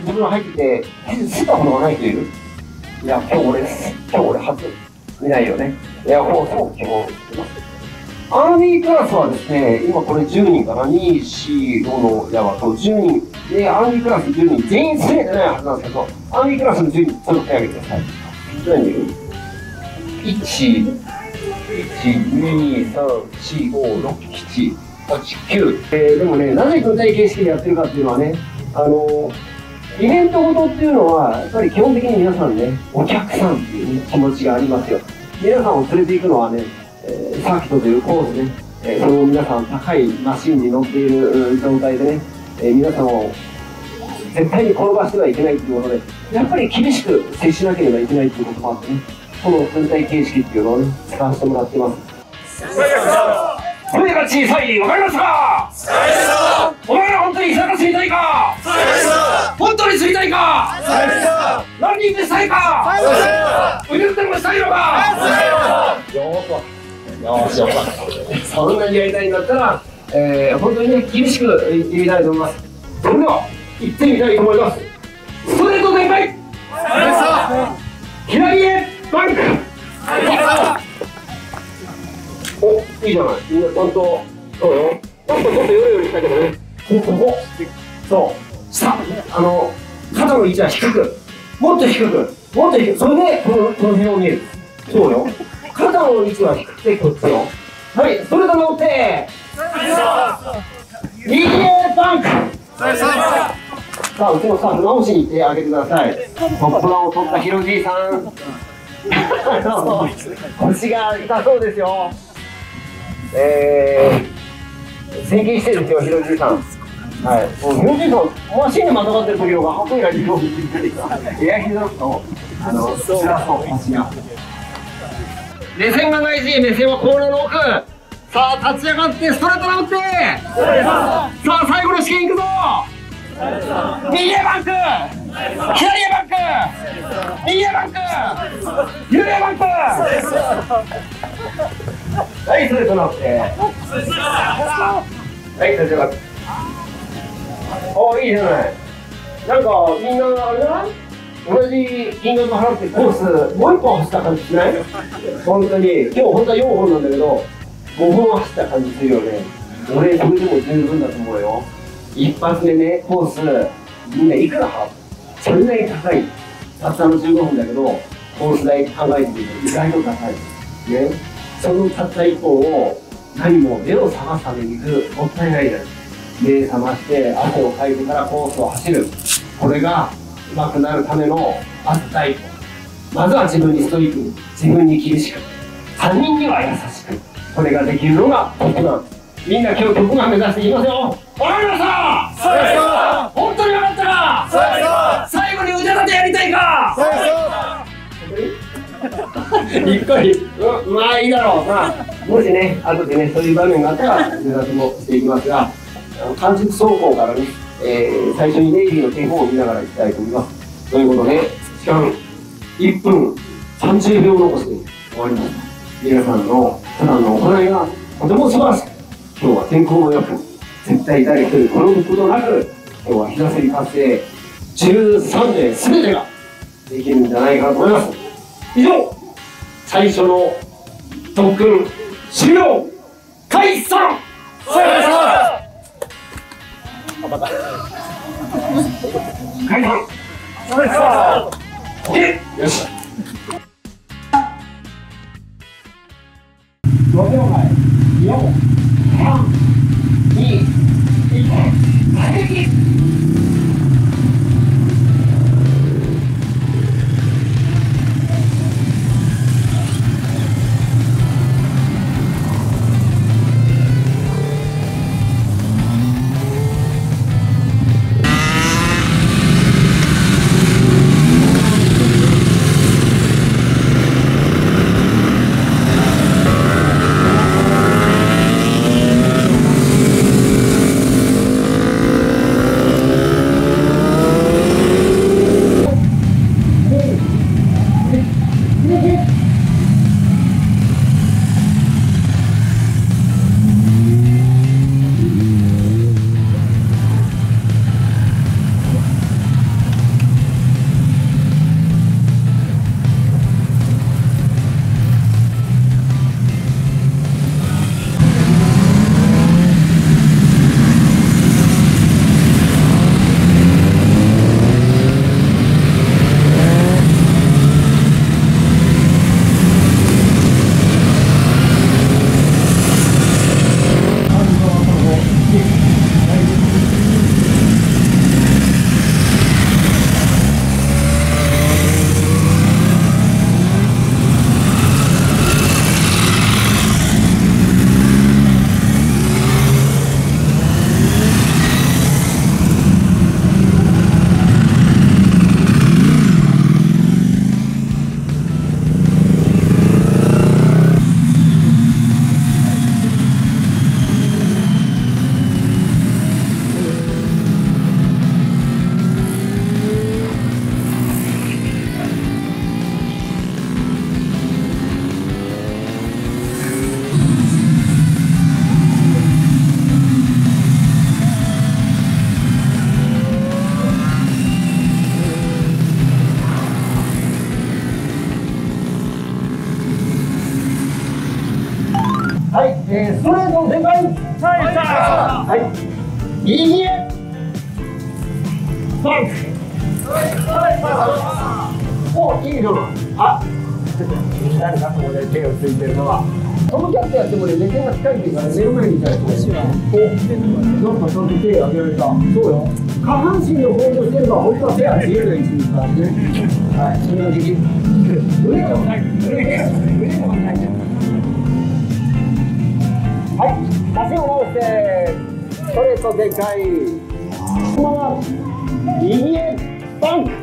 自分が入ってて、吸ったことがない人いる？いや、今日俺初見ないよね。エアフォースも基本してます。アーミークラスはですね、今これ10人かな、2、4、5の矢はと10人で、アーミークラス10人、全員全てないはずなんですけど、アーミークラスの10人、ちょっと手挙げてください。何人いる？ 1、2、3、4、5、6、7、8、9。でもね、なぜ軍隊形式でやってるかっていうのはね、イベントごとっていうのは、やっぱり基本的に皆さんね、お客さんっていう、ね、気持ちがありますよ。皆さんを連れて行くのはね、サーキットというコースね、その皆さん高いマシンに乗っている状態でね、皆さんを絶対に転ばしてはいけないということで、やっぱり厳しく接しなければいけないということもあってね、この軍隊形式っていうのをね、使わせてもらってます。声が小さい、わかりますか？お前ら本当に背中吸いたいか？本当に吸いたいか？ランニングしたいか？腕立てもしたいのか？よし、そんなにやりたいんだったら、本当にね、厳しくいってみたいと思います。それでは、行ってみたいと思います。ストレート全開！左へバンク！お、いいじゃない。みんなちゃんと、そうよ。ちょっとヨレヨレしたけどね。ここ。そう。下。肩の位置は低く。もっと低く。もっと低く。それで、この辺を見る。そうよ。肩の位置は低くて、こっちよ。はい、ストレート乗って。右へバンク。さあ、うちのスタッフ直しに行ってあげてください。トップランを取ったヒロじいさん。腰が痛そうですよ。整形してるんですよ、ヒロじいさん。はい。もうヒロじいさん、マシンにまたがってる時の方が半分以外でよく出てきた。エアヒドと、辛そう、腰が。目線が大事、目線はコーナーの奥。さあ、立ち上がって、ストレート直って。さあ、最後の試験いくぞ。右へバンク、左へバンク、右へバンク、左へバンク。はい、ストレート直って。はい、立ち上がって。お、いいじゃない。なんか、みんな、あれだな、同じ金額払ってコース、もう1本走った感じしない？本当に、今日本当は4本なんだけど、5本走った感じするよね。俺、それでも十分だと思うよ。一発目ね、コース、みんないくら払う？それなりに高い。たったの15分だけど、コース代考えてみると意外と高い。ね。そのたった1本を、何も目を覚ますために行く、もったいないじゃない。目覚まして、汗をかいてからコースを走る。これが、上手くなるためのあった一歩。まずは自分にストイックに、自分に厳しく、他人には優しく。これができるのがトップガン。みんな今日トップガン目指していきますよ。わかりました。本当に分かったか。最後に腕立てやりたいか。一回、まあいいだろうな。もしね、後でね、そういう場面があったら腕立てもしていきますが、完熟走行からね、最初にネイビーの手本を見ながらいきたいと思います。ということで、時間1分30秒残して終わります。皆さんの普段の行いがとても素晴らしく、今日は天候も良く、絶対誰一人転ぶことなく、今日は日ざせり達成13名全てができるんじゃないかと思います。以上、最初の特訓終了、解散。解散。よし。5秒前、4、3、2、1、射撃。 ストレート全開。はい。右へ。パンク。お、いいの。あ。誰かここで手をついてるのは。そのキャッチやってもね、目線が近いっていうから、目の前にいたりとか。お、なんかちゃんと手を上げられた。そうよ。下半身の方向してるから、本当は手は自由な位置にいますね。はい、それができる。腕がない。腕がない。はい、足を直して、ストレート全開。このまま、右へ、バンク。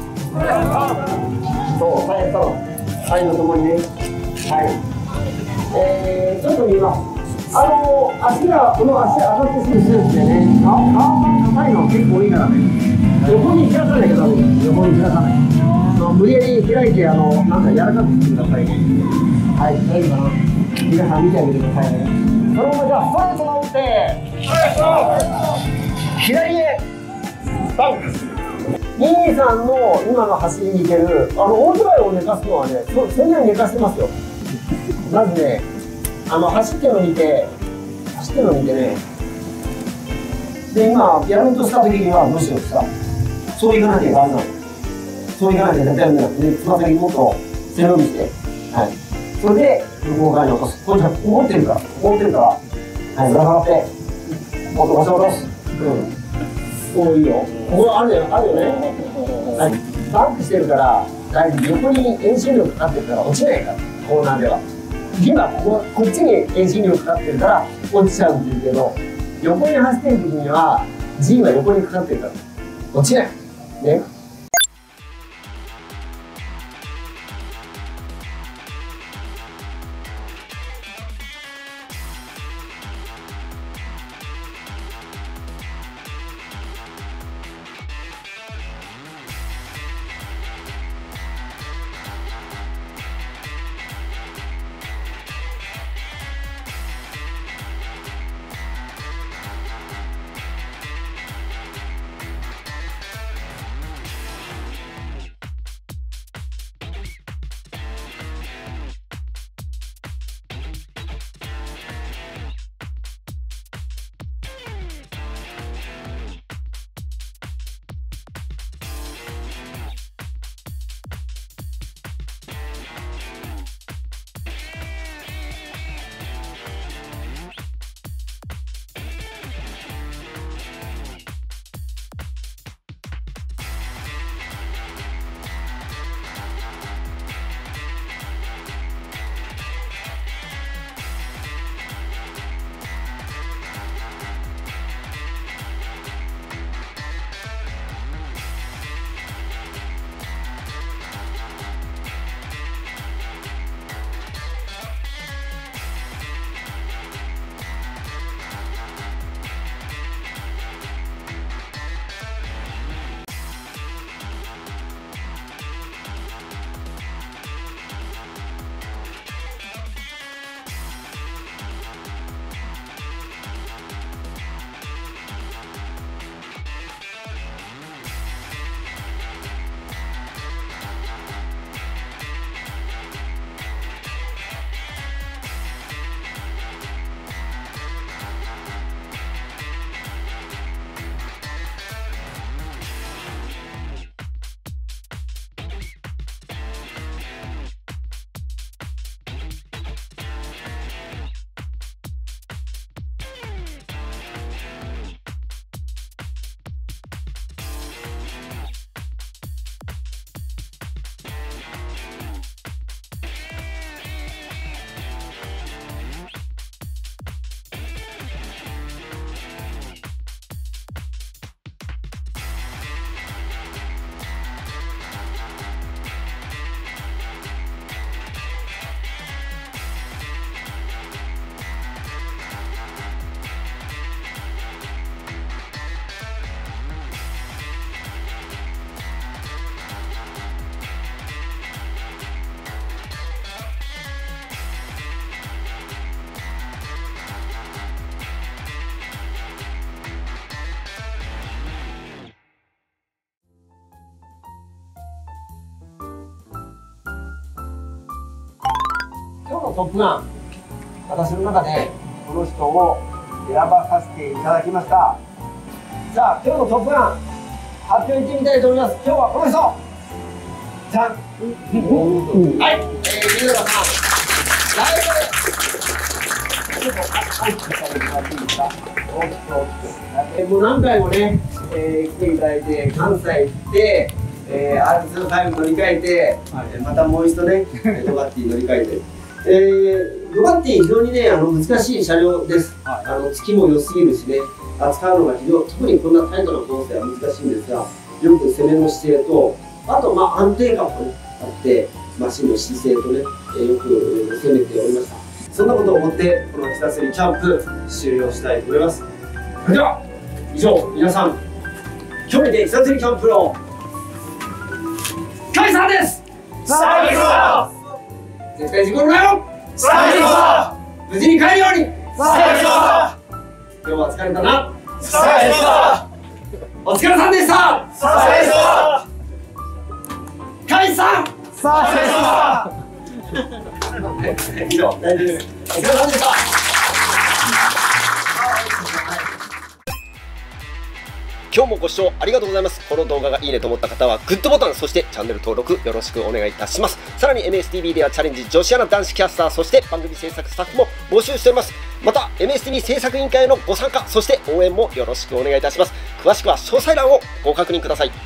そう、最後、サイドともにね。はい。ちょっと見ます。足が、この足上がってすぐするんですよね。顔が硬いの結構多いからね。横に開かないとダメです。横に開かない。無理やり開いて、なんか柔らかくしてくださいね。はい、大丈夫かな。皆さん見てあげてくださいね。そのままじゃあ、ストレートの打って、左へ、バンク。兄さんの今の走りに似てる、オートバイを寝かすのはね、そんなに寝かしてますよ。まずね、走ってるの見てね。で、今、やろうとした時にはどうしようですか。そういかなきゃダメなの。そういかなきゃ絶対ダメなの。で、つま先もっと背伸びして。はい。それで、向こう側に落とす。これじゃ、持ってるから。はい、ぶら下がって。もっと場所落とす。うん。おー、いいよ。ここあるよね。はい。バックしてるから、大丈夫。横に遠心力かかってるから落ちないから。コーナーでは。今こっちに遠心力かかってるから落ちちゃうんですけど、横に走ってる時には G は横にかかってるから落ちないね。今日のトップガン、私の中でこの人を選ばさせていただきました。さあ今日のトップガン発表いってみたいと思います。今日はこの人じゃん、はい、水浦さん、ライブでちょっと入っていただきまっていいですか。もう何回もね、来ていただいて、関西行って、R25 乗り換えて、またもう一度ね、ドバッティ乗り換えて、ドバッティ非常にね、難しい車両です。月も良すぎるしね、扱うのが非常に、特にこんなタイトなコースでは難しいんですが、よく攻めの姿勢と、あと安定感もね、あって、マシンの姿勢とね、よく攻めておりました。そんなことを思って、このひたすりキャンプ終了したいと思います。それでは、以上、皆さん、今日でひたすりキャンプのカイさんです。 最高。 絶対事故るなよ。 最高。 無事に帰るように。 最高。 今日は疲れたな。 最高。 お疲れさんでした。 最高。 カイさん。 最高。 以上、大丈夫です。お疲れさんでした。 今日もご視聴ありがとうございます。この動画がいいねと思った方はグッドボタン、そしてチャンネル登録よろしくお願いいたします。さらに MSTV ではチャレンジ女子アナ男子キャスター、そして番組制作スタッフも募集しております。また MSTV 制作委員会へのご参加、そして応援もよろしくお願いいたします。詳しくは詳細欄をご確認ください。